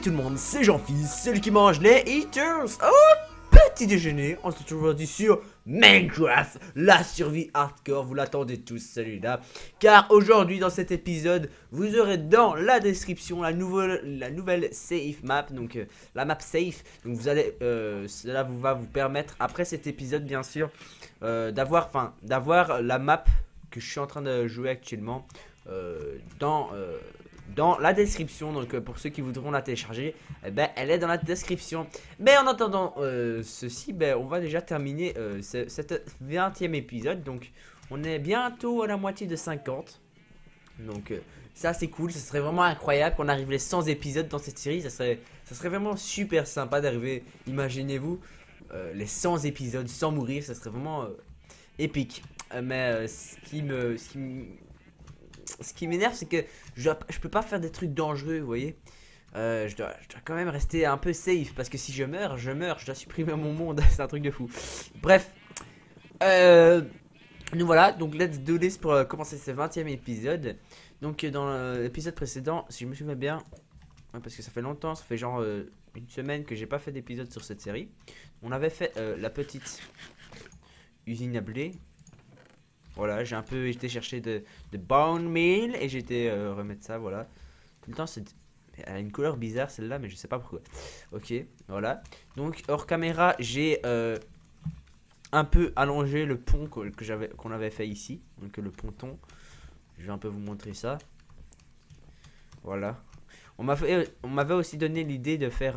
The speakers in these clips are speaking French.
tout le monde, c'est Jean-Fils, celui qui mange les Eaters au petit déjeuner. On se retrouve aujourd'hui sur Minecraft, la survie hardcore. Vous l'attendez tous celui-là, car aujourd'hui dans cet épisode, vous aurez dans la description la nouvelle safe map, donc la map safe. Donc vous allez, cela va vous permettre après cet épisode bien sûr d'avoir la map que je suis en train de jouer actuellement dans la description. Donc pour ceux qui voudront la télécharger, elle est dans la description. Mais en attendant ceci, on va déjà terminer cet 20e épisode. Donc on est bientôt à la moitié de 50. Donc ça c'est cool, ça serait vraiment incroyable qu'on arrive les 100 épisodes dans cette série. Ça serait vraiment super sympa d'arriver, imaginez-vous, les 100 épisodes sans mourir. Ça serait vraiment épique. Mais ce qui m'énerve, c'est que je peux pas faire des trucs dangereux, vous voyez. Je dois quand même rester un peu safe, parce que si je meurs, je dois supprimer mon monde. C'est un truc de fou. Bref, nous voilà, donc let's do this pour commencer ce 20e épisode. Donc dans l'épisode précédent, si je me souviens bien, parce que ça fait longtemps, ça fait genre une semaine que j'ai pas fait d'épisode sur cette série. On avait fait la petite usine à blé. Voilà, j'ai un peu été chercher de bone meal et j'ai été remettre ça, voilà. Tout le temps, elle a une couleur bizarre celle-là, mais je sais pas pourquoi. Ok, voilà. Donc hors caméra, j'ai un peu allongé le pont qu'on avait fait ici. Donc le ponton. Je vais un peu vous montrer ça. Voilà. On m'avait aussi donné l'idée de faire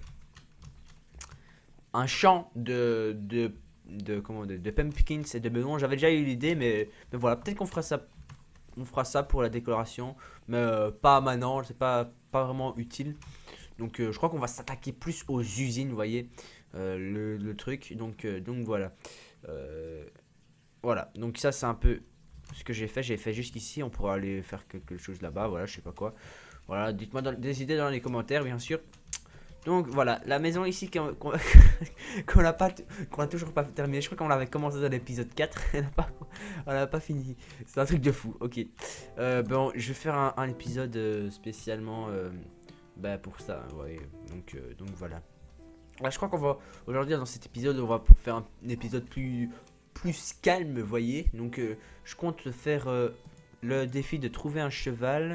un champ de pumpkins et de melons. J'avais déjà eu l'idée, mais voilà, peut-être qu'on fera ça. On fera ça pour la décoration, mais pas maintenant, c'est pas vraiment utile. Donc je crois qu'on va s'attaquer plus aux usines, vous voyez, le truc. Donc voilà. Voilà, donc ça c'est un peu ce que j'ai fait jusqu'ici. On pourra aller faire quelque chose là-bas, voilà, je sais pas quoi. Voilà, dites-moi des idées dans les commentaires, bien sûr. Donc voilà, la maison ici qu'on a toujours pas terminé. Je crois qu'on l'avait commencé dans l'épisode 4. On l'a pas fini. C'est un truc de fou. Ok. Bon, je vais faire un épisode spécialement pour ça. Ouais. Donc voilà. Là, je crois qu'on va aujourd'hui dans cet épisode, on va faire un épisode plus calme, vous voyez. Donc je compte faire le défi de trouver un cheval.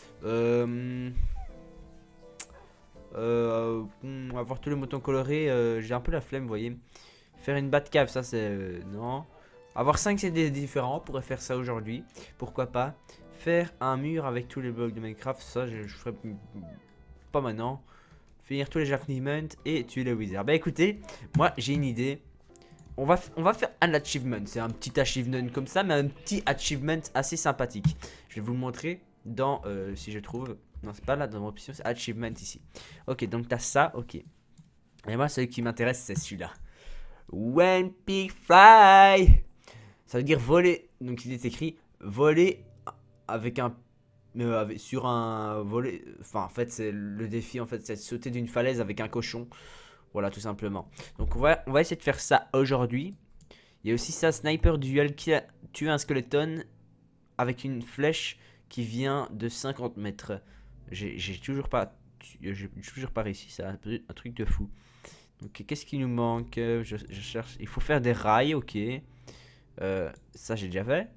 Avoir tous les moutons colorés, j'ai un peu la flemme, vous voyez. Faire une Batcave, ça c'est non. Avoir 5 CD différents, on pourrait faire ça aujourd'hui, pourquoi pas. Faire un mur avec tous les blocs de Minecraft, ça je ferai pas maintenant. Finir tous les achievements et tuer les wizards. Bah écoutez, moi j'ai une idée. On va faire un achievement, c'est un petit achievement comme ça, mais un petit achievement assez sympathique. Je vais vous le montrer dans, si je trouve... Non, c'est pas là dans l'option, c'est achievement ici. Ok, donc t'as ça, ok. Et moi, celui qui m'intéresse, c'est celui-là. When pig fly. Ça veut dire voler. Donc il est écrit voler avec un... sur un volet. Enfin, en fait, c'est le défi, en fait, c'est de sauter d'une falaise avec un cochon. Voilà, tout simplement. Donc on va essayer de faire ça aujourd'hui. Il y a aussi ça, sniper duel qui a tué un skeleton avec une flèche qui vient de 50 mètres. J'ai toujours pas réussi, c'est un truc de fou. Donc qu'est-ce qui nous manque? Je cherche, il faut faire des rails, ok. Ça j'ai déjà fait.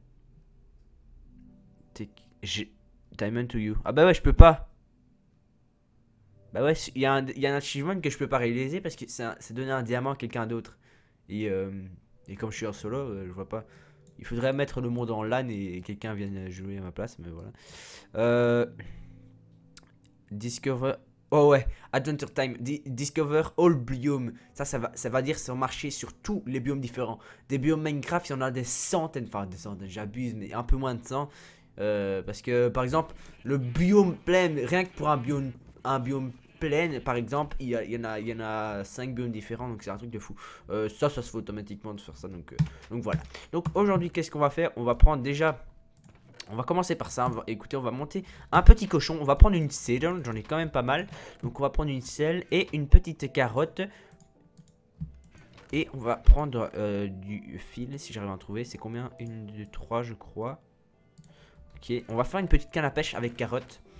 Diamond to you. Ah bah ouais, je peux pas. Bah ouais, il y a un achievement que je peux pas réaliser parce que c'est donner un diamant à quelqu'un d'autre. Et comme je suis en solo, je vois pas. Il faudrait mettre le monde en LAN et quelqu'un vienne jouer à ma place, mais voilà. Discover. Oh ouais, Adventure Time. Discover all biomes. Ça va dire sur marcher sur tous les biomes différents. Des biomes Minecraft, il y en a des centaines. Enfin, des centaines, j'abuse, mais un peu moins de 100. Parce que, par exemple, le biome plein, rien que pour un biome plein, par exemple, il y en a 5 biomes différents. Donc, c'est un truc de fou. Ça se fait automatiquement de faire ça. Donc voilà. Donc, aujourd'hui, qu'est-ce qu'on va faire? On va prendre déjà... On va commencer par ça. Écoutez, on va monter un petit cochon. On va prendre une selle. J'en ai quand même pas mal. Donc on va prendre une selle et une petite carotte. Et on va prendre du fil. Si j'arrive à en trouver. C'est combien? 1, 2, 3 je crois. Ok. On va faire une petite canne à pêche avec carotte.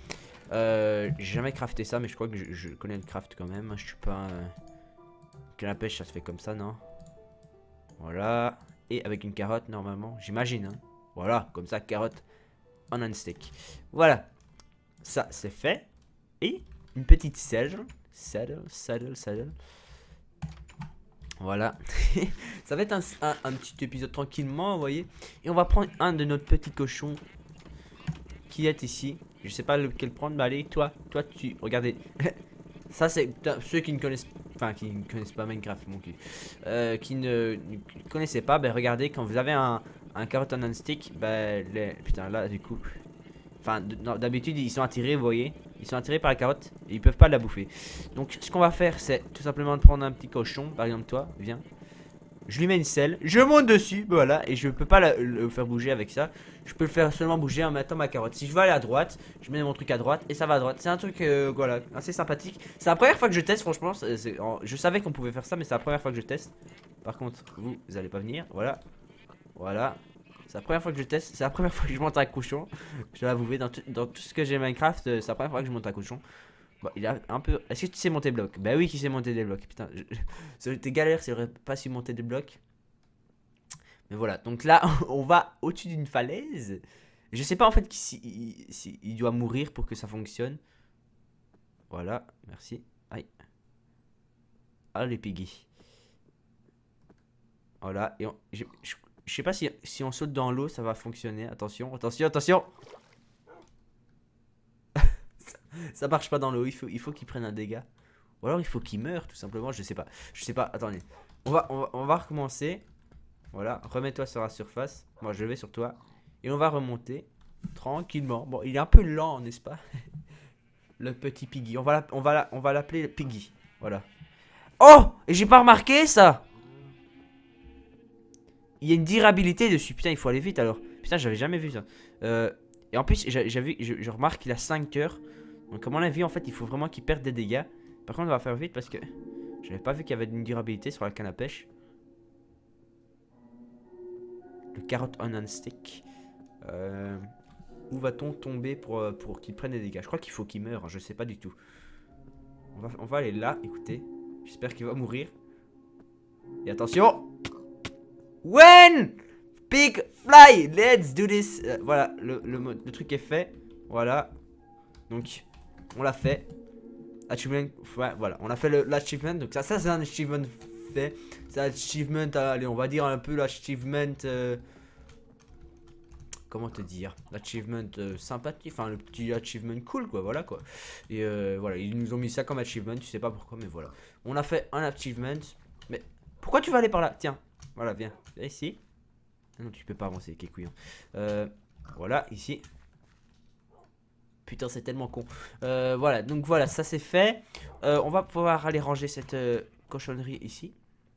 J'ai jamais crafté ça, mais je crois que je connais le craft quand même. Je suis pas... Que la pêche, ça se fait comme ça, non? Voilà. Et avec une carotte, normalement. J'imagine, hein. Voilà, comme ça, carotte en un steak. Voilà. Ça, c'est fait. Et une petite saddle. Saddle. Voilà. Ça va être un petit épisode tranquillement, vous voyez. Et on va prendre un de nos petits cochons qui est ici. Je sais pas lequel prendre. Mais allez, toi, tu... Regardez. Ça, c'est ceux qui ne connaissent... Enfin, qui ne connaissent pas Minecraft, mon cul. Qui ne connaissaient pas, ben regardez, quand vous avez un carotte en un-stick, ben... Putain, là, du coup... Enfin, d'habitude, ils sont attirés, vous voyez. Ils sont attirés par la carotte et ils peuvent pas la bouffer. Donc, ce qu'on va faire, c'est tout simplement de prendre un petit cochon. Par exemple, toi, viens. Je lui mets une selle, je monte dessus, voilà, et je peux pas le faire bouger avec ça. Je peux le faire seulement bouger en mettant ma carotte. Si je veux aller à droite, je mets mon truc à droite et ça va à droite. C'est un truc, voilà, assez sympathique. C'est la première fois que je teste, franchement. Je savais qu'on pouvait faire ça, mais c'est la première fois que je teste. Par contre, vous allez pas venir, voilà. Voilà. C'est la première fois que je teste, c'est la première fois que je monte un cochon. Je dois avouer, dans tout ce que j'ai Minecraft, c'est la première fois que je monte un cochon. Bon, il a un peu... Est-ce que tu sais monter blocs? Bah oui, qui sait monter des blocs. Putain, ça aurait été galère s'il aurait pas su monter des blocs. Mais voilà, donc là, on va au-dessus d'une falaise. Je sais pas en fait si il doit mourir pour que ça fonctionne. Voilà, merci. Aïe. Ah, les piggy. Voilà, et je sais pas si on saute dans l'eau, ça va fonctionner. Attention, attention. Ça marche pas dans l'eau, il faut qu'il prenne un dégât. Ou alors il faut qu'il meure tout simplement, je sais pas. Attendez. On va recommencer. Voilà, remets-toi sur la surface. Moi je vais sur toi. Et on va remonter tranquillement. Bon, il est un peu lent, n'est-ce pas? Le petit Piggy. On va l'appeler Piggy. Voilà. Oh! Et j'ai pas remarqué ça! Il y a une durabilité dessus. Putain, il faut aller vite alors. Putain, j'avais jamais vu ça. Et en plus, je remarque qu'il a 5 cœurs. Donc à mon avis, en fait, il faut vraiment qu'il perde des dégâts. Par contre, on va faire vite parce que j'avais pas vu qu'il y avait une durabilité sur la canne à pêche. Le carotte on un stick. Où va-t-on tomber pour qu'il prenne des dégâts? Je crois qu'il faut qu'il meure, hein, je sais pas du tout. On va aller là, écoutez. J'espère qu'il va mourir. Et attention! When pig fly, let's do this. Voilà, le truc est fait. Voilà. Donc, on l'a fait. Achievement, ouais, voilà, on a fait l'achievement. Donc ça c'est un achievement fait. C'est un achievement, allez, on va dire un peu l'achievement... comment te dire? L'achievement sympathique, enfin le petit achievement cool quoi, voilà quoi. Et voilà, ils nous ont mis ça comme achievement, tu sais pas pourquoi, mais voilà. On a fait un achievement. Mais pourquoi tu vas aller par là? Tiens, voilà, viens ici. Non, tu peux pas avancer, qu'est couillon. Voilà, ici. Putain, c'est tellement con. Voilà, donc voilà, ça c'est fait. On va pouvoir aller ranger cette cochonnerie ici.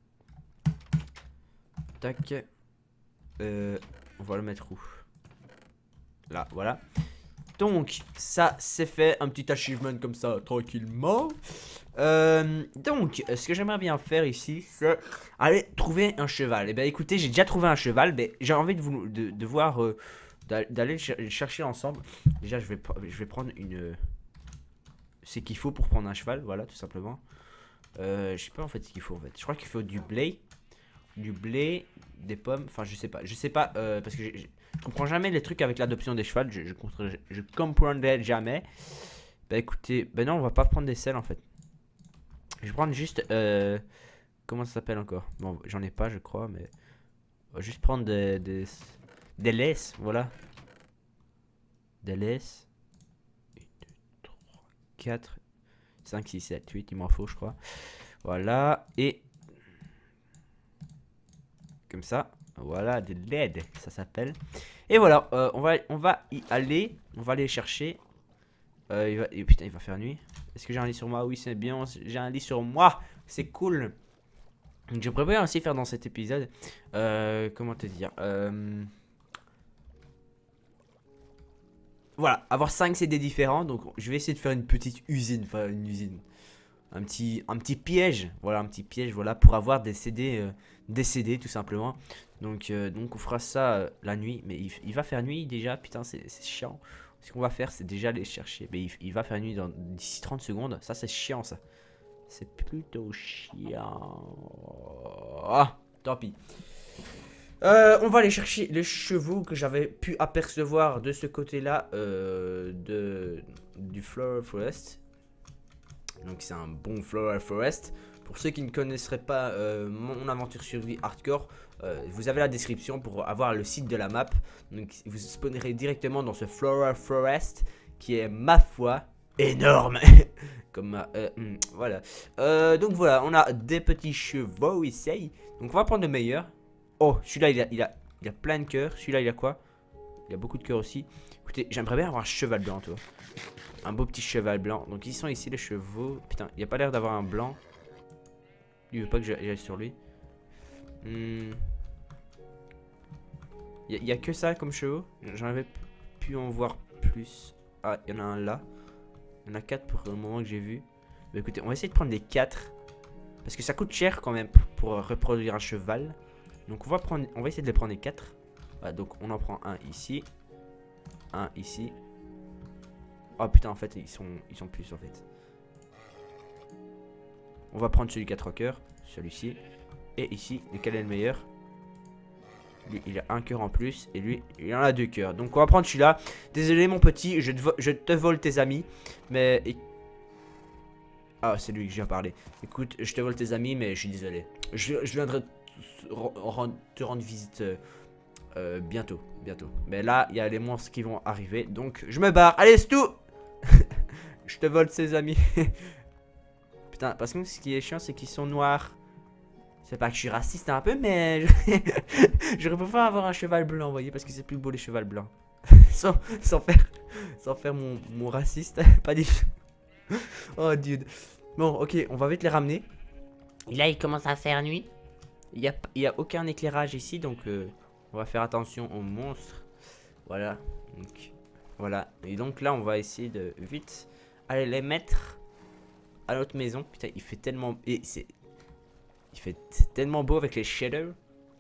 Tac. On va le mettre où? Là, voilà. Donc, ça c'est fait. Un petit achievement comme ça, tranquillement. Donc, ce que j'aimerais bien faire ici, c'est aller trouver un cheval. Et ben écoutez, j'ai déjà trouvé un cheval. Mais j'ai envie de voir... d'aller chercher ensemble. Déjà je vais prendre une... C'est qu'il faut pour prendre un cheval, voilà, tout simplement. Je sais pas en fait ce qu'il faut en fait. Je crois qu'il faut du blé, des pommes, enfin je sais pas, parce que je comprends jamais les trucs avec l'adoption des chevals, je comprendrai jamais. Bah écoutez, ben non, on va pas prendre des selles en fait. Je vais prendre juste, comment ça s'appelle encore? Bon, j'en ai pas je crois, mais on va juste prendre des laisses, voilà. Des laisses. 1, 2, 3, 4, 5, 6, 7, 8, il m'en faut, je crois. Voilà, et... Comme ça, voilà, des LED, ça s'appelle. Et voilà, on va y aller. On va aller chercher. Et putain, il va faire nuit. Est-ce que j'ai un lit sur moi? Oui, c'est bien, j'ai un lit sur moi. C'est cool. Donc, je préfère aussi faire dans cet épisode. Comment te dire voilà, avoir 5 CD différents. Donc je vais essayer de faire une petite usine. Enfin une usine. Un petit piège. Voilà, un petit piège, voilà, pour avoir des CD décédés tout simplement. Donc on fera ça la nuit. Mais il va faire nuit déjà, putain c'est chiant. Ce qu'on va faire, c'est déjà aller chercher. Mais il va faire nuit d'ici 30 secondes. Ça, c'est chiant, ça. C'est plutôt chiant. Ah, tant pis. On va aller chercher les chevaux que j'avais pu apercevoir de ce côté-là du Floral Forest. Donc c'est un bon Floral Forest. Pour ceux qui ne connaisseraient pas mon aventure survie hardcore, vous avez la description pour avoir le site de la map. Donc vous spawnerez directement dans ce Floral Forest qui est, ma foi, énorme. Comme voilà. Donc voilà, on a des petits chevaux ici. Donc on va prendre le meilleur. Oh, celui-là il a plein de cœurs. Celui-là il a quoi? Il a beaucoup de cœurs aussi. Écoutez, j'aimerais bien avoir un cheval blanc, toi. Un beau petit cheval blanc. Donc ils sont ici les chevaux. Putain, il n'y a pas l'air d'avoir un blanc. Il veut pas que j'aille sur lui. Il y a que ça comme chevaux. J'en avais pu en voir plus. Ah, il y en a un là. Il y en a 4 pour le moment que j'ai vu. Mais écoutez, on va essayer de prendre les 4. Parce que ça coûte cher quand même pour reproduire un cheval. Donc on va essayer de les prendre les 4. Voilà, donc on en prend un ici. Un ici. Oh putain, en fait, ils sont plus en fait. On va prendre celui qui a 3 cœurs. Celui-ci. Et ici, lequel est le meilleur? Lui, il a un cœur en plus. Et lui, il en a 2 cœurs. Donc on va prendre celui-là. Désolé mon petit, je te vole tes amis. Mais... Ah, c'est lui que je viens parler. Écoute, je te vole tes amis, mais je suis désolé. Je viendrai te rendre visite bientôt. Mais là, il y a les monstres qui vont arriver. Donc, je me barre. Allez, c'est tout. Je te vole ses amis. Putain, parce que ce qui est chiant, c'est qu'ils sont noirs. C'est pas que je suis raciste un peu, mais... J'aurais préféré avoir un cheval blanc, vous voyez, parce que c'est plus beau les chevals blancs. sans faire mon raciste. Pas du tout. Oh, dude. Bon, ok, on va vite les ramener. Et là, il commence à faire nuit. Il y a aucun éclairage ici, donc on va faire attention aux monstres. Voilà. Donc, voilà. Et donc là, on va essayer de vite aller les mettre à notre maison. Putain, il fait tellement... Et c'est tellement beau avec les shaders.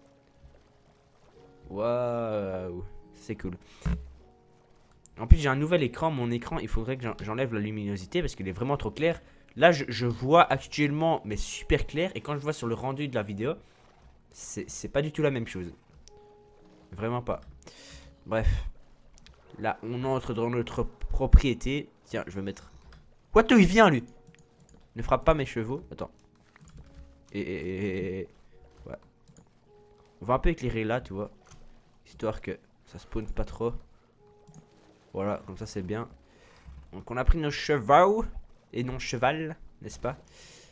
Waouh. C'est cool. En plus, j'ai un nouvel écran. Mon écran, il faudrait que j'enlève la luminosité parce qu'il est vraiment trop clair. Là, je vois actuellement, mais super clair. Et quand je vois sur le rendu de la vidéo, c'est pas du tout la même chose. Vraiment pas. Bref. Là, on entre dans notre propriété. Tiens, je vais mettre... What, il vient, lui. Ne frappe pas mes chevaux. Attends. Ouais. On va un peu éclairer là, tu vois. Histoire que ça spawn pas trop. Voilà, comme ça c'est bien. Donc on a pris nos chevaux. Et non cheval, n'est-ce pas?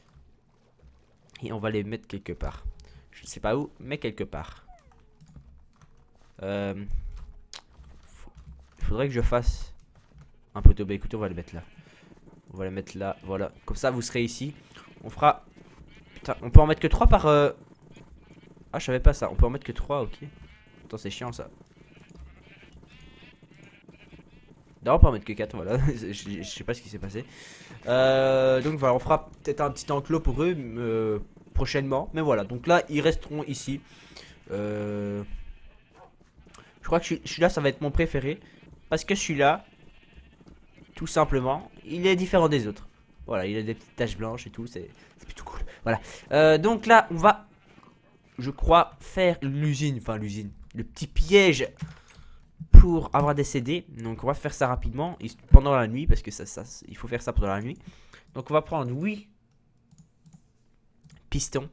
Et on va les mettre quelque part. Je ne sais pas où, mais quelque part. Il faudrait que je fasse un poteau. Bah écoutez, on va le mettre là. On va le mettre là, voilà. Comme ça, vous serez ici. On fera... Putain, on peut en mettre que 3 par... Ah, je savais pas ça. On peut en mettre que 3, ok. Attends, c'est chiant ça. D'abord, on peut en mettre que 4, voilà. Je sais pas ce qui s'est passé. Donc voilà, on fera peut-être un petit enclos pour eux prochainement. Mais voilà, donc là, ils resteront ici. Je crois que celui-là, ça va être mon préféré. Parce que celui-là, tout simplement, il est différent des autres. Voilà, il a des petites taches blanches et tout, c'est plutôt cool. Voilà. Donc là, on va, je crois, faire l'usine. Enfin, l'usine. Le petit piège pour avoir des CD. Donc on va faire ça rapidement pendant la nuit. Parce que il faut faire ça pendant la nuit. Donc on va prendre 8 pistons.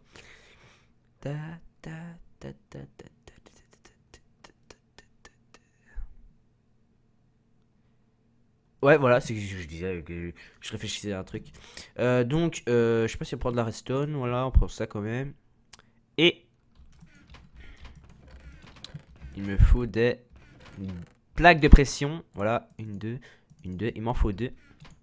Ouais, voilà, c'est ce que je disais, je réfléchissais à un truc. Donc, je sais pas si on prend de la redstone, voilà, on prend ça quand même. Et il me faut des plaques de pression, voilà, une, deux, il m'en faut 2.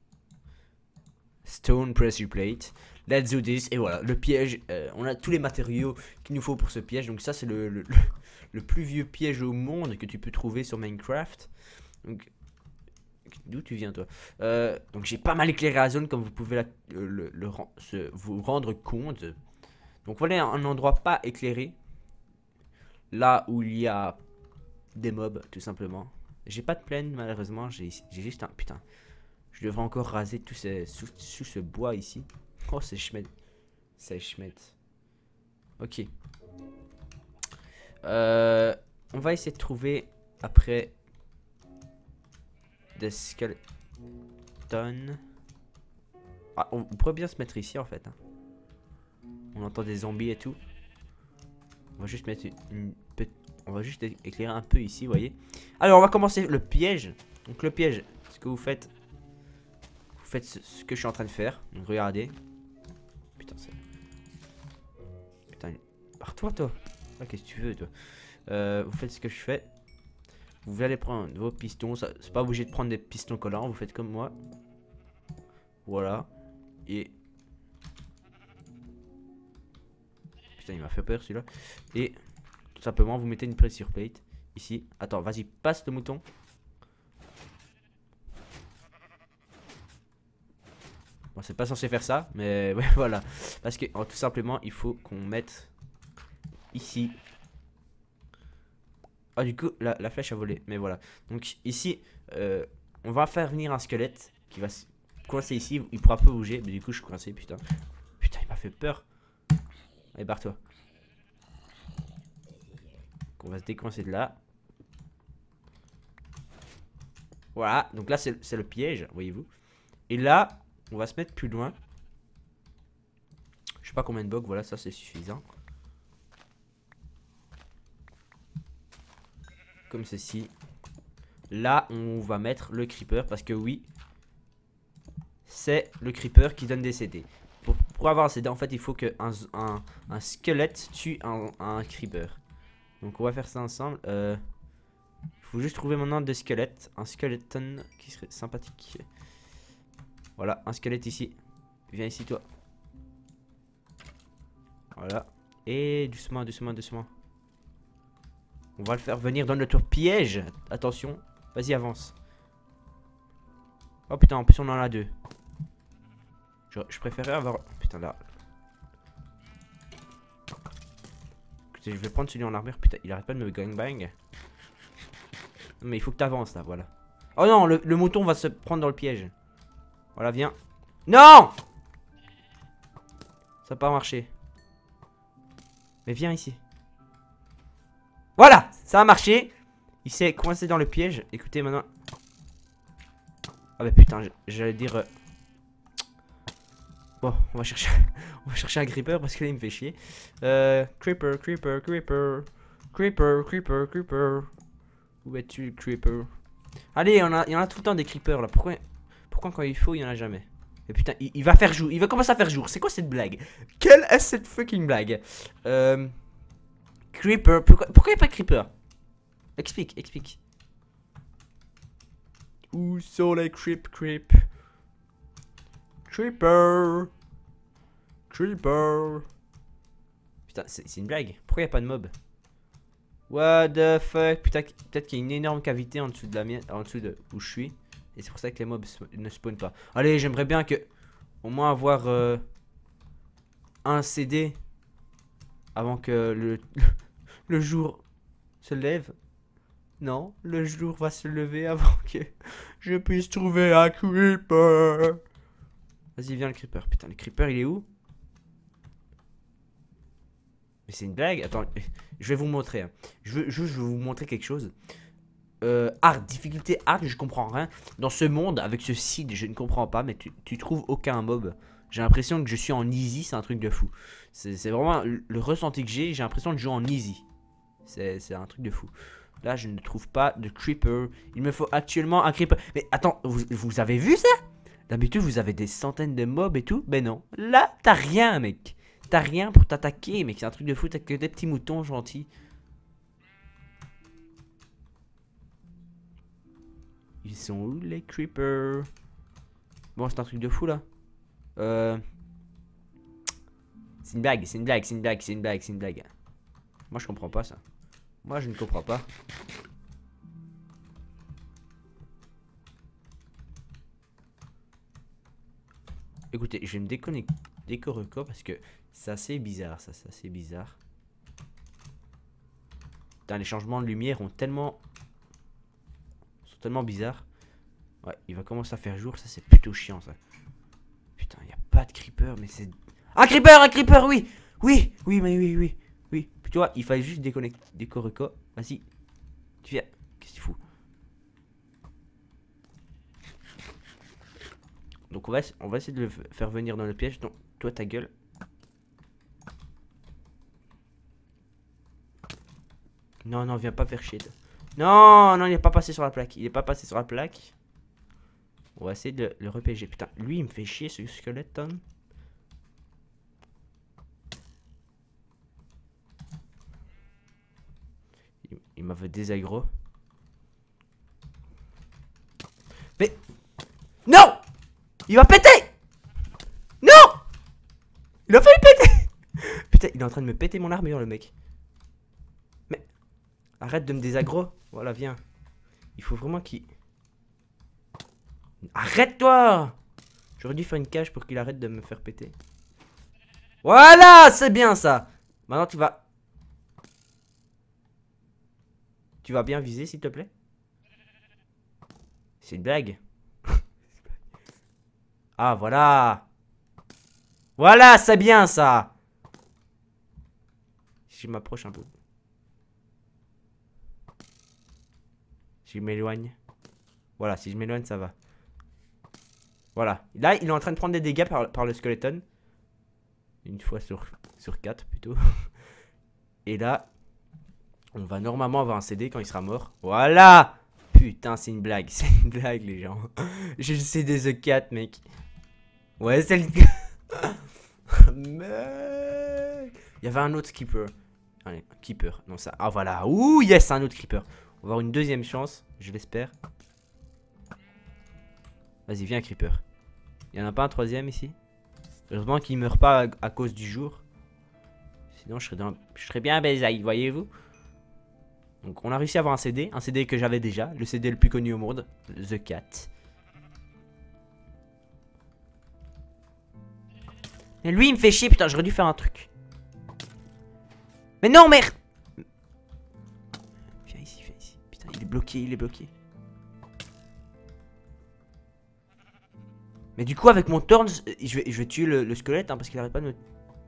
Stone pressure plate, let's do this, et voilà, le piège, on a tous les matériaux qu'il nous faut pour ce piège. Donc ça, c'est le plus vieux piège au monde que tu peux trouver sur Minecraft. Donc... D'où tu viens toi? Donc j'ai pas mal éclairé la zone comme vous pouvez vous rendre compte. Donc voilà un endroit pas éclairé. Là où il y a des mobs tout simplement. J'ai pas de plaine malheureusement, j'ai juste un... Putain, je devrais encore raser tout ce bois ici. Oh c'est chmette. C'est chmette. Ok. On va essayer de trouver après des skeletons. Ah, on pourrait bien se mettre ici en fait. Hein. On entend des zombies et tout. On va juste mettre on va juste éclairer un peu ici, vous voyez. Alors, on va commencer le piège. Donc, le piège, ce que vous faites ce que je suis en train de faire. Donc, regardez. Putain, c'est... Putain, barre-toi, toi. Ah, qu'est-ce que tu veux, toi? Vous faites ce que je fais. Vous allez prendre vos pistons. C'est pas obligé de prendre des pistons collants. Vous faites comme moi. Voilà. Et... Putain, il m'a fait peur, celui-là. Et... Tout simplement, vous mettez une pressure plate ici. Attends, vas-y, passe le mouton. Bon, c'est pas censé faire ça, mais ouais, voilà. Parce que tout simplement, il faut qu'on mette ici. Ah, du coup, la flèche a volé. Mais voilà. Donc ici, on va faire venir un squelette qui va se coincer ici. Il pourra pas bouger. Mais du coup, je suis coincé, putain. Putain, il m'a fait peur. Allez, barre-toi. On va se décoincer de là. Voilà, donc là c'est le piège, voyez-vous. Et là, on va se mettre plus loin. Je sais pas combien de blocs, voilà, ça c'est suffisant. Comme ceci. Là, on va mettre le creeper parce que oui, c'est le creeper qui donne des CD. Pour avoir un CD, en fait, il faut que un squelette tue un creeper. Donc on va faire ça ensemble. Il faut juste trouver maintenant des squelettes. Un skeleton qui serait sympathique. Voilà, un squelette ici. Viens ici, toi. Voilà. Et doucement, doucement, doucement. On va le faire venir dans notre piège. Attention. Vas-y, avance. Oh putain, en plus on en a deux. Je préférais avoir... Putain, là. Écoutez, je vais prendre celui en armure. Putain, il arrête pas de me gangbang. Mais il faut que tu avances là, voilà. Oh non, le mouton va se prendre dans le piège. Voilà, viens. Non! Ça n'a pas marché. Mais viens ici. Voilà! Ça a marché. Il s'est coincé dans le piège. Écoutez, maintenant... Ah bah putain, j'allais dire... Bon, on va chercher... on va chercher un creeper parce que là, il me fait chier. Creeper, creeper, creeper. Creeper, creeper, creeper. Où es-tu, le creeper? Allez, il y en a tout le temps des creepers là. Pourquoi quand il faut, il y en a jamais? Et putain, il va faire jour. Il va commencer à faire jour. C'est quoi cette blague? Quelle est cette fucking blague? Creeper. Pourquoi il n'y a pas de creeper? Explique, explique. Où sont les creep? Creeper. Creeper. Putain, c'est une blague. Pourquoi il n'y a pas de mob? What the fuck? Putain, peut-être qu'il y a une énorme cavité en dessous de la mienne, en dessous de où je suis. Et c'est pour ça que les mobs ne spawnent pas. Allez, j'aimerais bien que au moins avoir un CD avant que le jour se lève. Non, le jour va se lever avant que je puisse trouver un creeper. Vas-y, viens le creeper. Putain, le creeper, il est où? Mais c'est une blague. Attends, je vais vous montrer. Hein. Je veux vous montrer quelque chose. Hard, difficulté hard, je comprends rien. Dans ce monde, avec ce site, je ne comprends pas. Mais tu trouves aucun mob. J'ai l'impression que je suis en easy, c'est un truc de fou. C'est vraiment le ressenti que j'ai l'impression de jouer en easy. C'est un truc de fou. Là, je ne trouve pas de creeper. Il me faut actuellement un creeper. Mais attends, vous avez vu ça? D'habitude, vous avez des centaines de mobs et tout. Ben non. Là, t'as rien, mec. T'as rien pour t'attaquer, mec. C'est un truc de fou. T'as que des petits moutons gentils. Ils sont où, les creepers? Bon, c'est un truc de fou, là. C'est une blague, c'est une blague, c'est une blague, c'est une blague, c'est une blague. Moi, je comprends pas ça. Moi, je ne comprends pas. Écoutez, je vais me déconnecter parce que c'est assez bizarre, ça, c'est assez bizarre. Putain, les changements de lumière ont tellement tellement bizarres. Ouais, il va commencer à faire jour, ça c'est plutôt chiant ça. Putain, il n'y a pas de creeper, mais c'est... Un creeper, oui. Oui, oui. Tu vois, il fallait juste déconnecter des coricots. Vas-y, tu viens. Qu'est-ce que tu fous? Donc on va essayer de le faire venir dans le piège. Donc, toi ta gueule. Non, non, viens pas faire chier. Non, non, il est pas passé sur la plaque. Il est pas passé sur la plaque. On va essayer de le repéger. Putain, lui, il me fait chier ce squelette. Il m'avait désaggro. Mais... Non! Il va péter! Non! Il a failli péter! Putain, il est en train de me péter mon armure, le mec. Mais... Arrête de me désaggro. Voilà, viens. Il faut vraiment qu'il... Arrête-toi! J'aurais dû faire une cage pour qu'il arrête de me faire péter. Voilà, c'est bien ça. Maintenant tu vas... Tu vas bien viser s'il te plaît? C'est une blague. Ah voilà. Voilà, c'est bien ça. Si je m'approche un peu. Si je m'éloigne. Voilà, si je m'éloigne ça va. Voilà. Là, il est en train de prendre des dégâts par le skeleton. Une fois sur 4 plutôt. Et là, on va normalement avoir un CD quand il sera mort. Voilà. Putain, c'est une blague. C'est une blague, les gens. J'ai le CD The Cat, mec. Ouais, c'est le... Mec. Il y avait un autre keeper. Allez, keeper. Non, ça... Ah, voilà. Ouh, yes, un autre keeper. On va avoir une deuxième chance, je l'espère. Vas-y, viens, creeper. Il n'y en a pas un troisième ici? Heureusement qu'il meurt pas à cause du jour. Sinon, je serais bien bézaille, voyez-vous. Donc, on a réussi à avoir un CD que j'avais déjà. Le CD le plus connu au monde, The Cat. Mais lui, il me fait chier, putain, j'aurais dû faire un truc. Mais non, merde! Viens ici, viens ici. Putain, il est bloqué, Mais du coup, avec mon turn, je vais tuer le squelette, hein, parce qu'il arrête pas de me...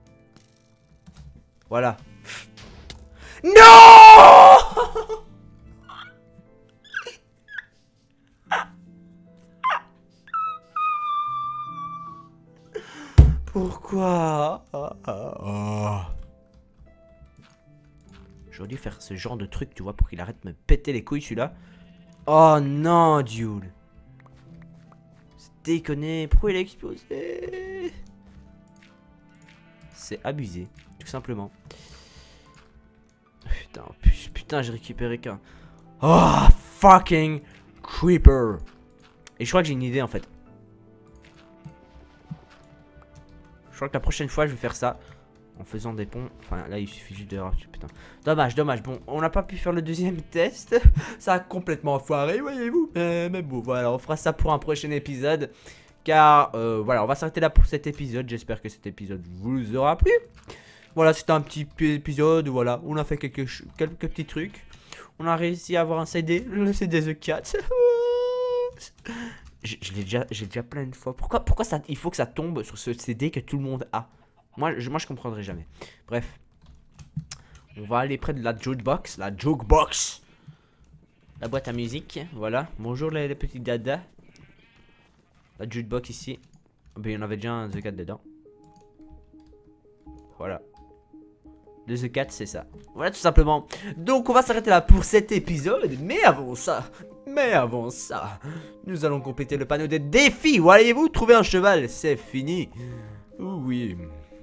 Voilà. Non! Pourquoi? J'aurais dû faire ce genre de truc, tu vois, pour qu'il arrête de me péter les couilles, celui-là. Oh non, dude. Déconner, pourquoi il a explosé? C'est abusé, tout simplement. Putain, j'ai récupéré qu'un... Oh, fucking creeper. Et je crois que j'ai une idée en fait. Je crois que la prochaine fois je vais faire ça en faisant des ponts. Enfin là il suffit juste de... Oh, putain. Dommage. Bon, on n'a pas pu faire le deuxième test. Ça a complètement foiré, voyez-vous. Mais bon, voilà, on fera ça pour un prochain épisode. Car, voilà, on va s'arrêter là pour cet épisode. J'espère que cet épisode vous aura plu. Voilà, c'était un petit épisode. Voilà, on a fait quelques petits trucs. On a réussi à avoir un CD, le CD The Cat. J'ai déjà plein de fois. Pourquoi ça, il faut que ça tombe sur ce CD que tout le monde a? Moi, je comprendrai jamais. Bref. On va aller près de la jukebox. La jukebox. La boîte à musique. Voilà. Bonjour les petits dadas. La jukebox ici. Ben, il y en avait déjà un The Cat dedans. Voilà. Le The Cat, c'est ça. Voilà, tout simplement. Donc, on va s'arrêter là pour cet épisode. Mais avant ça, nous allons compléter le panneau des défis. Voyez-vous, trouver un cheval, c'est fini. Oui.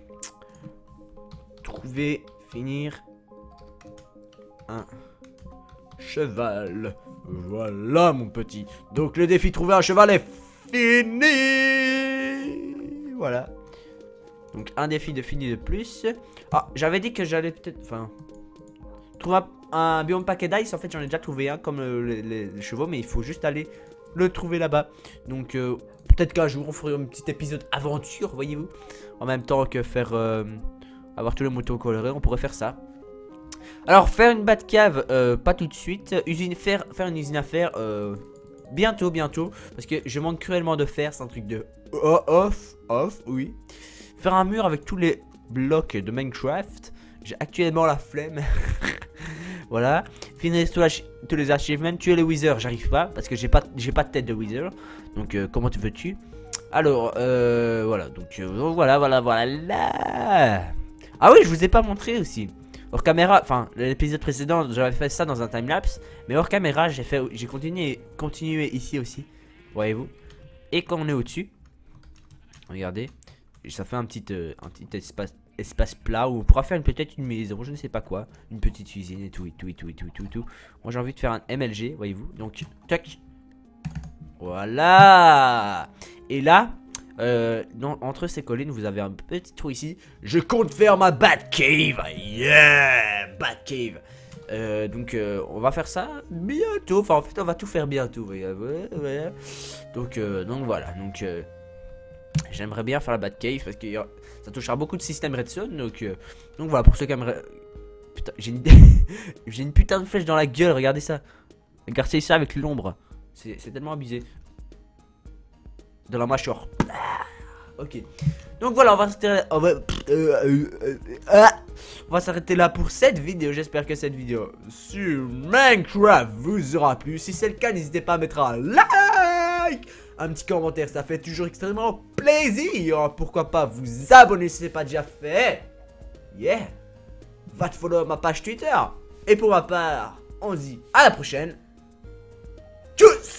Trouver, finir un cheval. Voilà, mon petit. Donc, le défi trouver un cheval est fini. Voilà. Donc, un défi de fini de plus. Ah, j'avais dit que j'allais peut-être... Enfin... Trouver un biome paquet d'ice. En fait, j'en ai déjà trouvé un comme les chevaux. Mais il faut juste aller le trouver là-bas. Donc, peut-être qu'un jour, on ferait un petit épisode aventure, voyez-vous. En même temps que faire... avoir tous les motos colorés, on pourrait faire ça. Alors, faire une Batcave, pas tout de suite. Faire une usine à fer, bientôt, parce que je manque cruellement de fer, c'est un truc de off, oui. Faire un mur avec tous les blocs de Minecraft, j'ai actuellement la flemme. Voilà, finir tous les achievements, tuer les withers, j'arrive pas, parce que j'ai pas de tête de wither, donc comment tu veux-tu? Alors, voilà, donc voilà. Ah oui, je vous ai pas montré aussi. Hors caméra, enfin, l'épisode précédent, j'avais fait ça dans un timelapse. Mais hors caméra, j'ai continué ici aussi. Voyez-vous. Et quand on est au-dessus, regardez, ça fait un petit espace plat où on pourra faire peut-être une maison, je ne sais pas quoi. Une petite cuisine et tout. Moi, j'ai envie de faire un MLG, voyez-vous. Donc, tac. Voilà. Et là, entre ces collines, vous avez un petit trou ici. Je compte faire ma Batcave. Yeah, Batcave. Donc, on va faire ça bientôt. Enfin, en fait, on va tout faire bientôt. Ouais. Donc voilà. Donc, j'aimerais bien faire la Batcave parce que ça touchera beaucoup de systèmes redstone. Donc voilà, pour ceux qui aimeraient. Putain, j'ai une putain de flèche dans la gueule. Regardez ça. Regardez ça avec l'ombre. C'est tellement abusé. Dans la mâchoire. Ok. Donc voilà, on va s'arrêter là pour cette vidéo. J'espère que cette vidéo sur Minecraft vous aura plu. Si c'est le cas, n'hésitez pas à mettre un like, un petit commentaire, ça fait toujours extrêmement plaisir. Pourquoi pas vous abonner si ce n'est pas déjà fait. Yeah. Va te follow ma page Twitter. Et pour ma part, on se dit à la prochaine. Tchuss.